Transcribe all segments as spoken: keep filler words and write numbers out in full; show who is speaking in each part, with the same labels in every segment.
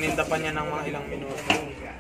Speaker 1: Tininda pa niya ng mga ilang minuto.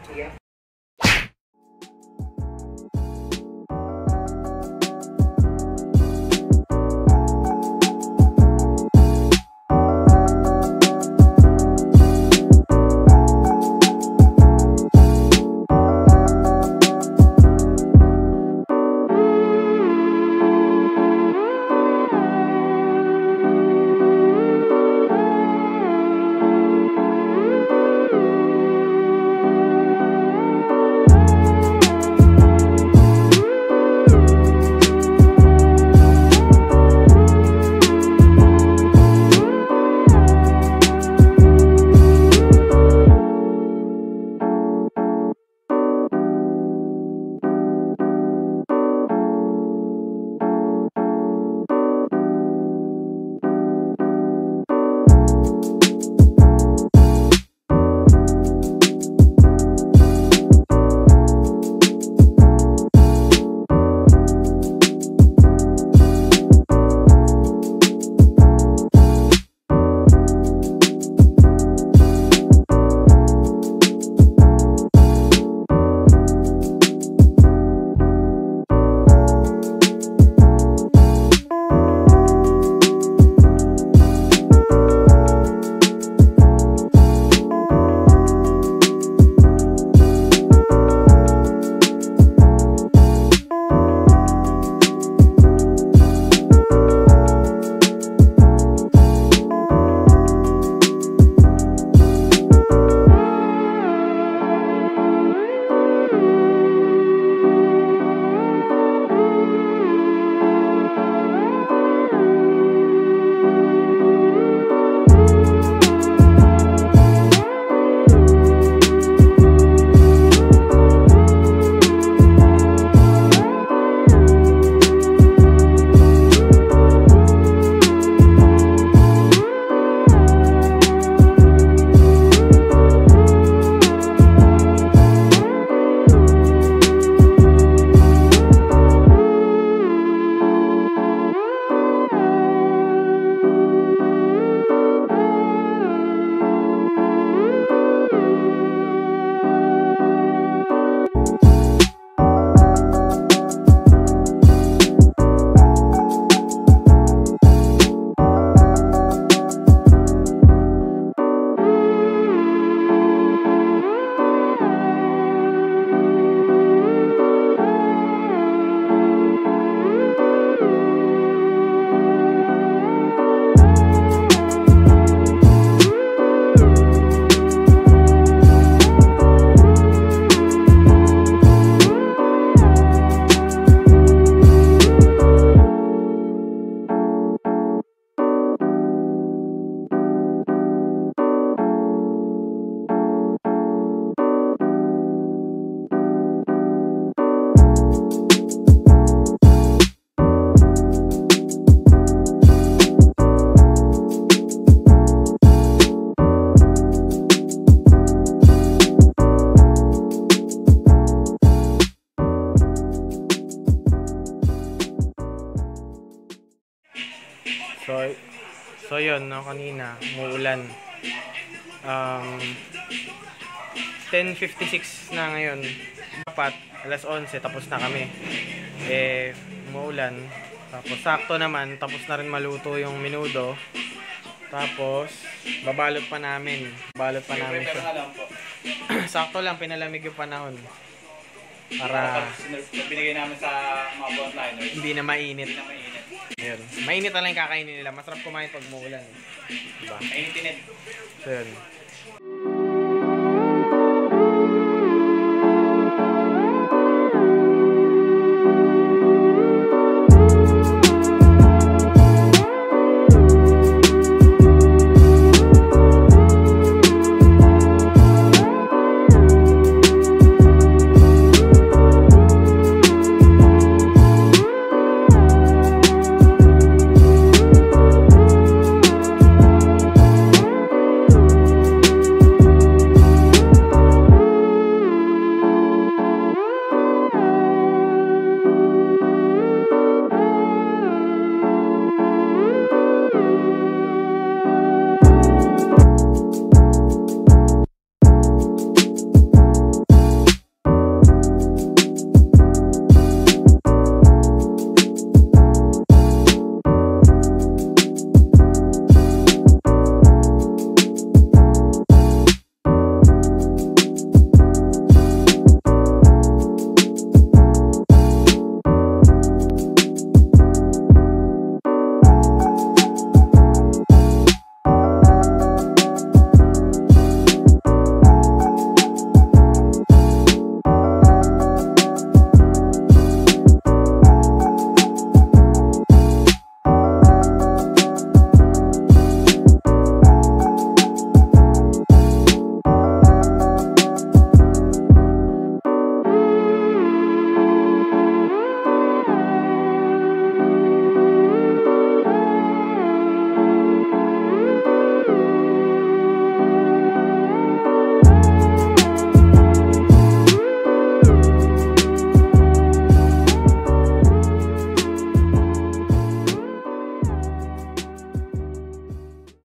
Speaker 1: So, so yun, no, kanina, umuulan. Um, ten fifty-six na ngayon. Dapat, alas onse, tapos na kami. Eh, umuulan. Tapos, sakto naman, tapos na rin maluto yung menudo. Tapos, babalot pa namin. Balot pa namin siya. Sakto lang, pinalamig yung panahon. Para
Speaker 2: binigay namin sa mga frontliner.
Speaker 1: Hindi na mainit.
Speaker 2: Hindi na mainit.
Speaker 1: Ayun. Mainit na lang kakainin nila. Masarap kumain pag umuulan. Diba?
Speaker 2: Mainit-init.
Speaker 1: So yun.